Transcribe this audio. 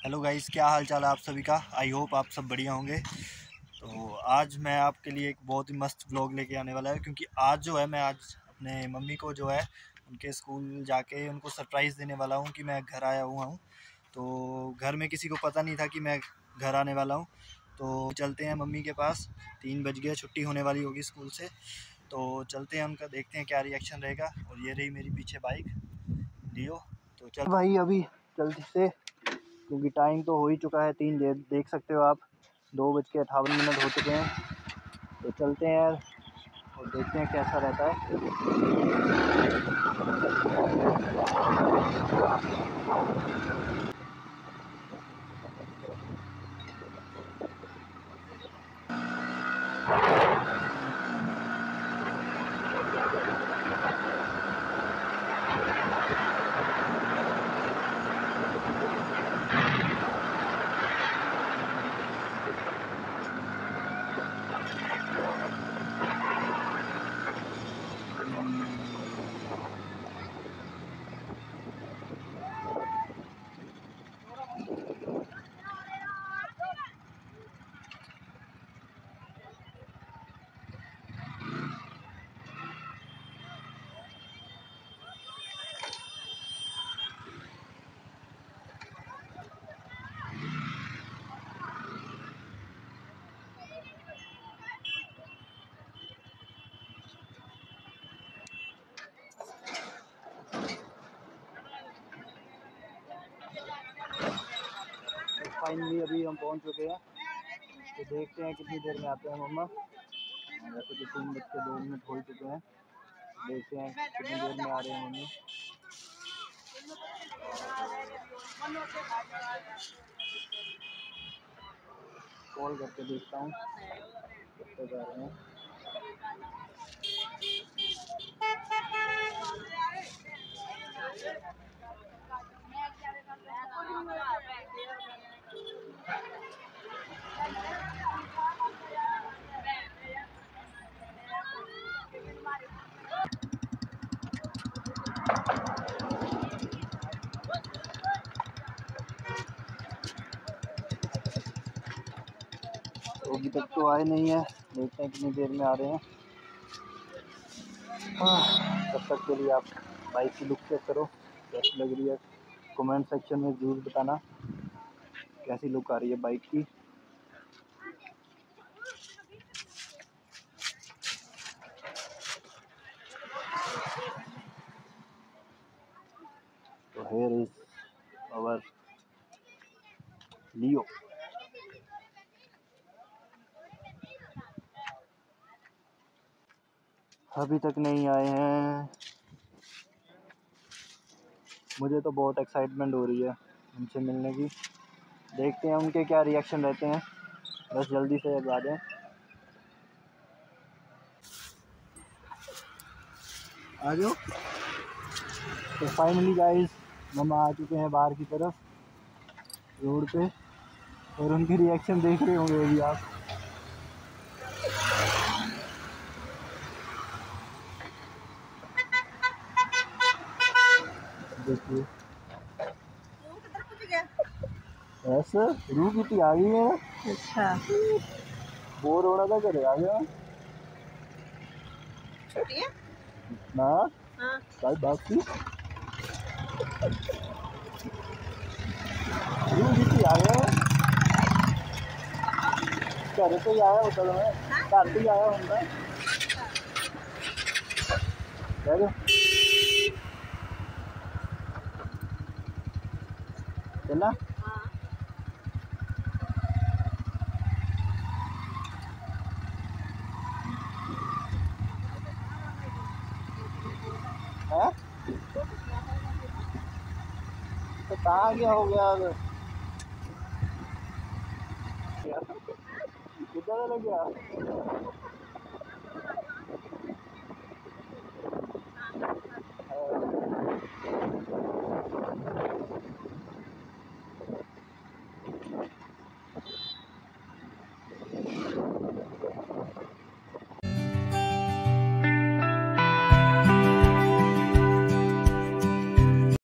Hello guys, क्या हाल चाल है आप सभी का। आई होप आप सब बढ़िया होंगे। तो आज मैं आपके लिए एक बहुत ही मस्त व्लॉग लेके आने वाला है, क्योंकि आज जो है मैं आज अपने मम्मी को जो है उनके स्कूल जाके उनको सरप्राइज़ देने वाला हूँ कि मैं घर आया हुआ हूँ। तो घर में किसी को पता नहीं था कि मैं घर आने वाला हूँ। तो चलते हैं मम्मी के पास। 3 बज गए, छुट्टी होने वाली होगी स्कूल से। तो चलते हैं उनका, देखते हैं क्या रिएक्शन रहेगा। और ये रही मेरी पीछे बाइक लियो। तो चल भाई अभी जल्दी से, क्योंकि टाइम तो हो ही चुका है 3। देख सकते हो आप 2:58 हो चुके हैं। तो चलते हैं यार और देखते हैं कैसा रहता है। फाइनली अभी हम पहुंच चुके हैं। तो देखते हैं कितनी देर में आते हैं मम्मा। वैसे तो 3:02 हो चुके हैं। देखते हैं कितनी देर में आ रहे हैं मम्मी। कॉल करके देखता हूँ कब तक आ रहे हैं। तो अभी तक तो आए नहीं है, देखते हैं कितनी देर में आ रहे हैं। हाँ, तब तक के लिए आप बाइक की लुक चेक करो कैसी लग रही है। कमेंट सेक्शन में ज़रूर बताना कैसी लुक आ रही है बाइक की। तो here is our लियो। अभी तक नहीं आए हैं। मुझे तो बहुत एक्साइटमेंट हो रही है उनसे मिलने की। देखते हैं उनके क्या रिएक्शन रहते हैं। बस जल्दी से अब आ जाएं। आ जाओ। तो फाइनली गाइस मम्मा आ चुके हैं बाहर की तरफ रोड पे, और उनके रिएक्शन देख रहे होंगे अभी आप। देखिए ऐसे रूह कितनी आ गई है। अच्छा, बोर हो रहा था, करे आ गया ना। हाँ, कल बात की रूह कितनी आ गया। घर पे ही आया होटल में, घर पे ही आया होगा। चलना है। तो कहाँ गया हो गया कितना लग गया।